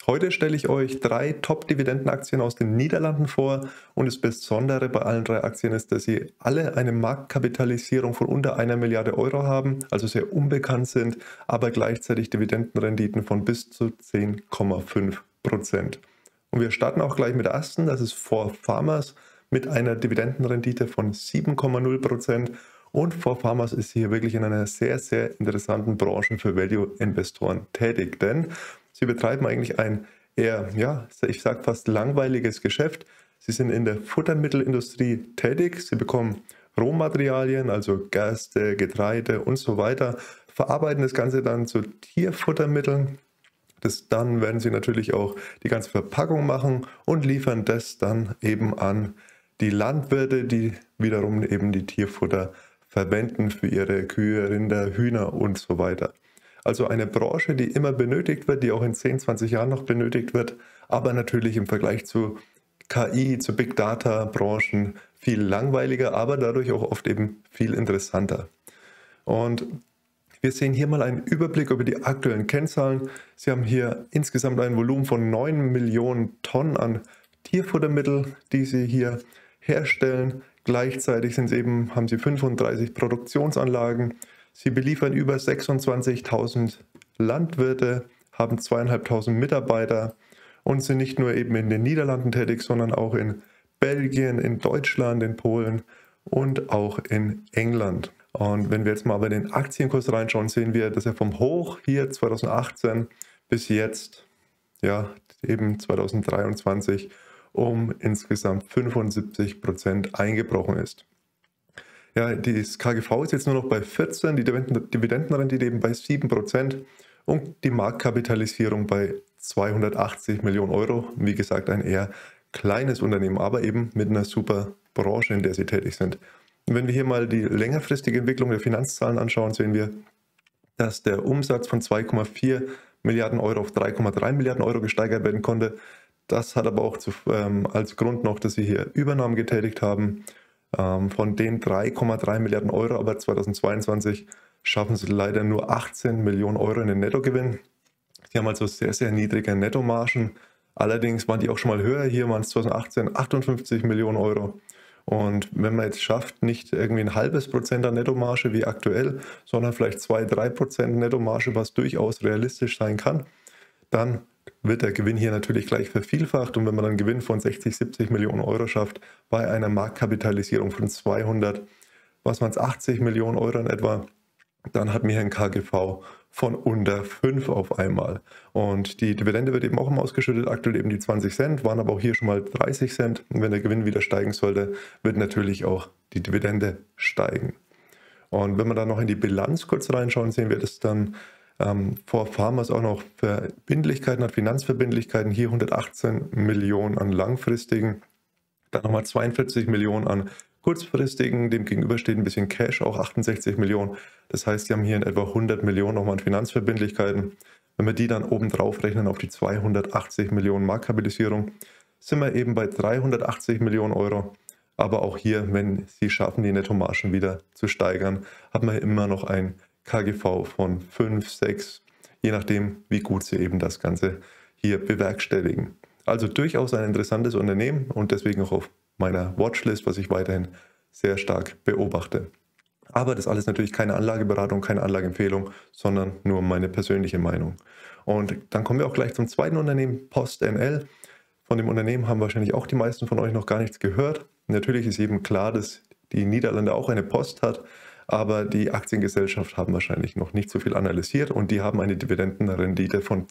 Heute stelle ich euch 3 Top-Dividendenaktien aus den Niederlanden vor und das Besondere bei allen 3 Aktien ist, dass sie alle eine Marktkapitalisierung von unter 1 Milliarde Euro haben, also sehr unbekannt sind, aber gleichzeitig Dividendenrenditen von bis zu 10,5%. Und wir starten auch gleich mit der ersten, das ist ForFarmers mit einer Dividendenrendite von 7,0%. Und ForFarmers ist hier wirklich in einer sehr, sehr interessanten Branche für Value-Investoren tätig, denn sie betreiben eigentlich ein eher, ja, ich sage fast langweiliges Geschäft. Sie sind in der Futtermittelindustrie tätig, sie bekommen Rohmaterialien, also Gerste, Getreide und so weiter, verarbeiten das Ganze dann zu Tierfuttermitteln. Dann werden sie natürlich auch die ganze Verpackung machen und liefern das dann eben an die Landwirte, die wiederum eben die Tierfutter verwenden für ihre Kühe, Rinder, Hühner und so weiter. Also eine Branche, die immer benötigt wird, die auch in 10, 20 Jahren noch benötigt wird, aber natürlich im Vergleich zu KI, zu Big Data Branchen viel langweiliger, aber dadurch auch oft eben viel interessanter. Und wir sehen hier mal einen Überblick über die aktuellen Kennzahlen. Sie haben hier insgesamt ein Volumen von 9 Millionen Tonnen an Tierfuttermittel, die Sie hier herstellen. Gleichzeitig haben Sie 35 Produktionsanlagen. Sie beliefern über 26.000 Landwirte, haben 2.500 Mitarbeiter und sind nicht nur eben in den Niederlanden tätig, sondern auch in Belgien, in Deutschland, in Polen und auch in England. Und wenn wir jetzt mal bei den Aktienkurs reinschauen, sehen wir, dass er vom Hoch hier 2018 bis jetzt, ja, eben 2023, um insgesamt 75% eingebrochen ist. Ja, das KGV ist jetzt nur noch bei 14, die Dividendenrendite eben bei 7% und die Marktkapitalisierung bei 280 Millionen Euro. Wie gesagt, ein eher kleines Unternehmen, aber eben mit einer super Branche, in der sie tätig sind. Und wenn wir hier mal die längerfristige Entwicklung der Finanzzahlen anschauen, sehen wir, dass der Umsatz von 2,4 Milliarden Euro auf 3,3 Milliarden Euro gesteigert werden konnte. Das hat aber auch als Grund noch, dass sie hier Übernahmen getätigt haben. Von den 3,3 Milliarden Euro, aber 2022 schaffen sie leider nur 18 Millionen Euro in den Nettogewinn. Sie haben also sehr, sehr niedrige Nettomargen. Allerdings waren die auch schon mal höher. Hier waren es 2018 58 Millionen Euro. Und wenn man jetzt schafft, nicht irgendwie ein halbes Prozent an Nettomarge wie aktuell, sondern vielleicht 2-3% Nettomarge, was durchaus realistisch sein kann, dann wird der Gewinn hier natürlich gleich vervielfacht. Und wenn man einen Gewinn von 60, 70 Millionen Euro schafft, bei einer Marktkapitalisierung von 80 Millionen Euro in etwa, dann hat man hier ein KGV von unter 5 auf einmal. Und die Dividende wird eben auch immer ausgeschüttet, aktuell eben die 20 Cent, waren aber auch hier schon mal 30 Cent. Und wenn der Gewinn wieder steigen sollte, wird natürlich auch die Dividende steigen. Und wenn wir dann noch in die Bilanz kurz reinschauen, sehen wir, dass dann ForFarmers auch noch Verbindlichkeiten hat, Finanzverbindlichkeiten, hier 118 Millionen an langfristigen, dann nochmal 42 Millionen an kurzfristigen, dem gegenüber steht ein bisschen Cash, auch 68 Millionen. Das heißt, sie haben hier in etwa 100 Millionen nochmal an Finanzverbindlichkeiten. Wenn wir die dann oben drauf rechnen auf die 280 Millionen Marktkapitalisierung, sind wir eben bei 380 Millionen Euro. Aber auch hier, wenn sie schaffen, die Nettomargen wieder zu steigern, haben wir immer noch ein KGV von 5, 6, je nachdem, wie gut sie eben das Ganze hier bewerkstelligen. Also durchaus ein interessantes Unternehmen und deswegen auch auf meiner Watchlist, was ich weiterhin sehr stark beobachte. Aber das alles natürlich keine Anlageberatung, keine Anlageempfehlung, sondern nur meine persönliche Meinung. Und dann kommen wir auch gleich zum zweiten Unternehmen, PostNL. Von dem Unternehmen haben wahrscheinlich auch die meisten von euch noch gar nichts gehört. Natürlich ist eben klar, dass die Niederlande auch eine Post hat, aber die Aktiengesellschaft haben wahrscheinlich noch nicht so viel analysiert und die haben eine Dividendenrendite von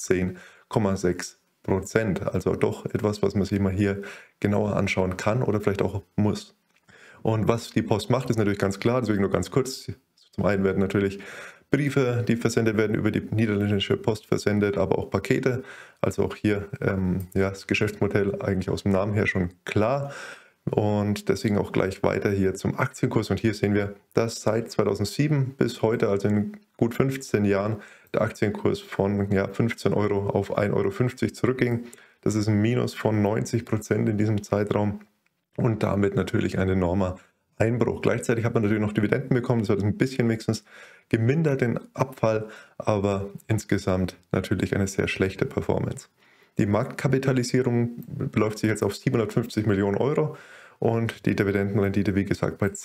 10,6%. Also doch etwas, was man sich mal hier genauer anschauen kann oder vielleicht auch muss. Und was die Post macht, ist natürlich ganz klar, deswegen nur ganz kurz. Zum einen werden natürlich Briefe, die versendet werden, über die niederländische Post versendet, aber auch Pakete. Also auch hier ja, das Geschäftsmodell eigentlich aus dem Namen her schon klar. Und deswegen auch gleich weiter hier zum Aktienkurs. Und hier sehen wir, dass seit 2007 bis heute, also in gut 15 Jahren, der Aktienkurs von 15 Euro auf 1,50 Euro zurückging. Das ist ein Minus von 90% in diesem Zeitraum und damit natürlich ein enormer Einbruch. Gleichzeitig hat man natürlich noch Dividenden bekommen, das hat ein bisschen wenigstens gemindert den Abfall, aber insgesamt natürlich eine sehr schlechte Performance. Die Marktkapitalisierung beläuft sich jetzt auf 750 Millionen Euro und die Dividendenrendite, wie gesagt, bei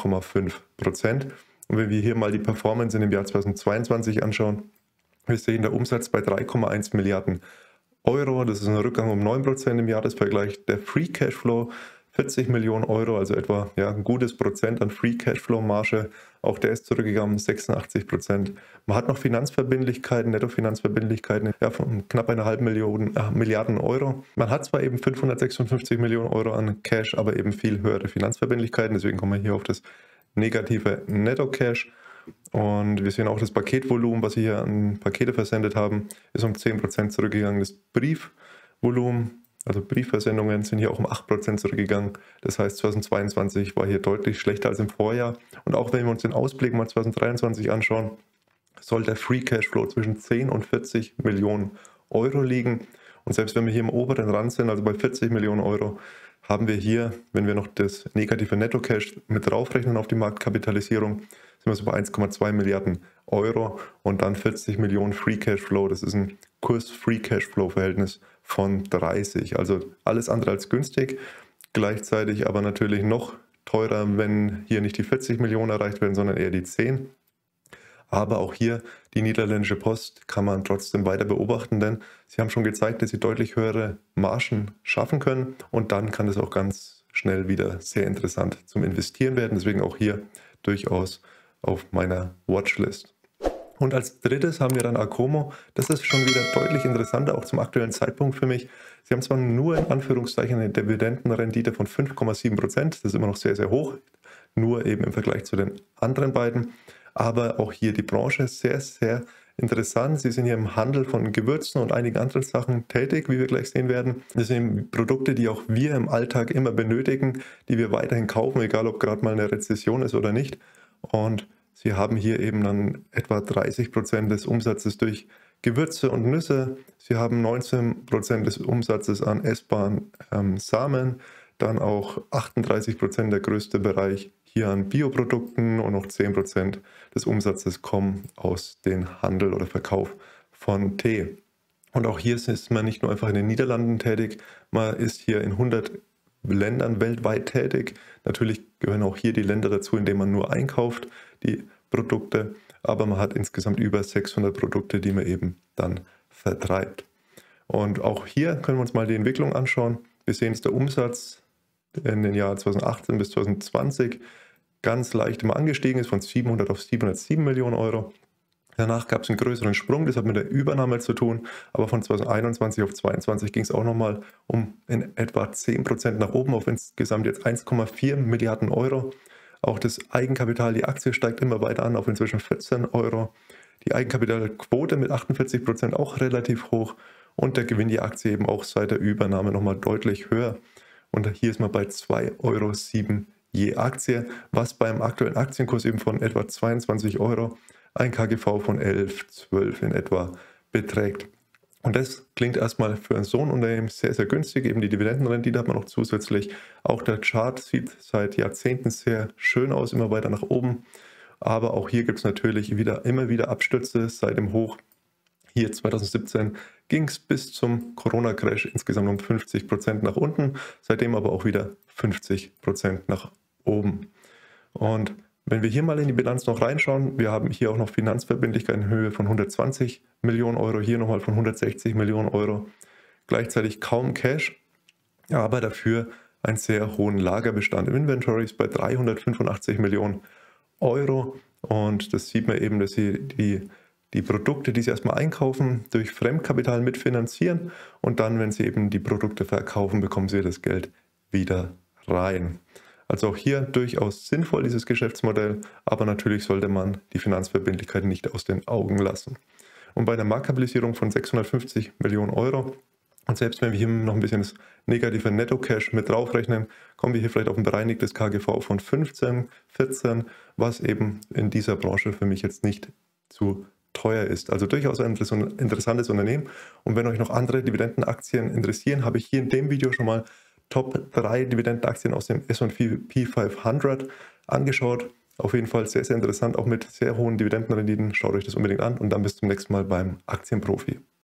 10,5%. Und wenn wir hier mal die Performance in dem Jahr 2022 anschauen, wir sehen der Umsatz bei 3,1 Milliarden Euro. Das ist ein Rückgang um 9% im Jahresvergleich. Der Free Cashflow 40 Millionen Euro, also etwa ein gutes Prozent an Free Cashflow Marge. Auch der ist zurückgegangen, 86%. Man hat noch Finanzverbindlichkeiten, Nettofinanzverbindlichkeiten von knapp einer halben Milliarden Euro. Man hat zwar eben 556 Millionen Euro an Cash, aber eben viel höhere Finanzverbindlichkeiten. Deswegen kommen wir hier auf das negative Netto-Cash. Und wir sehen auch das Paketvolumen, was wir hier an Pakete versendet haben, ist um 10% zurückgegangen. Das Briefvolumen, also Briefversendungen, sind hier auch um 8% zurückgegangen. Das heißt, 2022 war hier deutlich schlechter als im Vorjahr. Und auch wenn wir uns den Ausblick mal 2023 anschauen, soll der Free Cashflow zwischen 10 und 40 Millionen Euro liegen. Und selbst wenn wir hier im oberen Rand sind, also bei 40 Millionen Euro, haben wir hier, wenn wir noch das negative Netto-Cash mit draufrechnen auf die Marktkapitalisierung, sind wir so bei 1,2 Milliarden Euro und dann 40 Millionen Free Cashflow. Das ist ein Kurs-Free Cashflow-Verhältnis von 30. Also alles andere als günstig, gleichzeitig aber natürlich noch teurer, wenn hier nicht die 40 Millionen erreicht werden, sondern eher die 10. Aber auch hier die niederländische Post kann man trotzdem weiter beobachten, denn sie haben schon gezeigt, dass sie deutlich höhere Margen schaffen können und dann kann es auch ganz schnell wieder sehr interessant zum Investieren werden. Deswegen auch hier durchaus auf meiner Watchlist. Und als drittes haben wir dann Acomo. Das ist schon wieder deutlich interessanter, auch zum aktuellen Zeitpunkt für mich. Sie haben zwar nur in Anführungszeichen eine Dividendenrendite von 5,7%, das ist immer noch sehr, sehr hoch, nur eben im Vergleich zu den anderen beiden. Aber auch hier die Branche sehr, sehr interessant. Sie sind hier im Handel von Gewürzen und einigen anderen Sachen tätig, wie wir gleich sehen werden. Das sind Produkte, die auch wir im Alltag immer benötigen, die wir weiterhin kaufen, egal ob gerade mal eine Rezession ist oder nicht. Und sie haben hier eben dann etwa 30% des Umsatzes durch Gewürze und Nüsse. Sie haben 19% des Umsatzes an essbaren Samen, dann auch 38% der größte Bereich hier an Bioprodukten und noch 10% des Umsatzes kommen aus dem Handel oder Verkauf von Tee. Und auch hier ist man nicht nur einfach in den Niederlanden tätig, man ist hier in 100 Ländern weltweit tätig. Natürlich gehören auch hier die Länder dazu, in denen man nur einkauft, die Produkte, aber man hat insgesamt über 600 Produkte, die man eben dann vertreibt. Und auch hier können wir uns mal die Entwicklung anschauen. Wir sehen, dass der Umsatz in den Jahren 2018 bis 2020 ganz leicht immer angestiegen ist, von 700 auf 707 Millionen Euro. Danach gab es einen größeren Sprung, das hat mit der Übernahme zu tun, aber von 2021 auf 2022 ging es auch nochmal um in etwa 10% nach oben, auf insgesamt jetzt 1,4 Milliarden Euro. Auch das Eigenkapital, die Aktie steigt immer weiter an, auf inzwischen 14 Euro. Die Eigenkapitalquote mit 48% auch relativ hoch und der Gewinn die Aktie eben auch seit der Übernahme nochmal deutlich höher. Und hier ist man bei 2,07 Euro je Aktie, was beim aktuellen Aktienkurs eben von etwa 22 Euro ein KGV von 11, 12 in etwa beträgt. Und das klingt erstmal für so ein Unternehmen sehr, sehr günstig. Eben die Dividendenrendite hat man noch zusätzlich. Auch der Chart sieht seit Jahrzehnten sehr schön aus, immer weiter nach oben. Aber auch hier gibt es natürlich immer wieder Abstürze seit dem Hoch. Hier 2017 ging es bis zum Corona-Crash insgesamt um 50% nach unten, seitdem aber auch wieder 50% nach oben. Und wenn wir hier mal in die Bilanz noch reinschauen, wir haben hier auch noch Finanzverbindlichkeiten in Höhe von 120 Millionen Euro, hier nochmal von 160 Millionen Euro. Gleichzeitig kaum Cash, aber dafür einen sehr hohen Lagerbestand. Im Inventory ist bei 385 Millionen Euro und das sieht man eben, dass sie die Produkte, die sie erstmal einkaufen, durch Fremdkapital mitfinanzieren und dann, wenn sie eben die Produkte verkaufen, bekommen sie das Geld wieder rein. Also auch hier durchaus sinnvoll, dieses Geschäftsmodell, aber natürlich sollte man die Finanzverbindlichkeiten nicht aus den Augen lassen. Und bei einer Marktkapitalisierung von 650 Millionen Euro, und selbst wenn wir hier noch ein bisschen das negative Netto-Cash mit draufrechnen, kommen wir hier vielleicht auf ein bereinigtes KGV von 15, 14, was eben in dieser Branche für mich jetzt nicht zu teuer ist. Also durchaus ein interessantes Unternehmen. Und wenn euch noch andere Dividendenaktien interessieren, habe ich hier in dem Video schon mal Top 3 Dividendenaktien aus dem S&P 500 angeschaut. Auf jeden Fall sehr, sehr interessant, auch mit sehr hohen Dividendenrenditen. Schaut euch das unbedingt an und dann bis zum nächsten Mal beim Aktienprofi.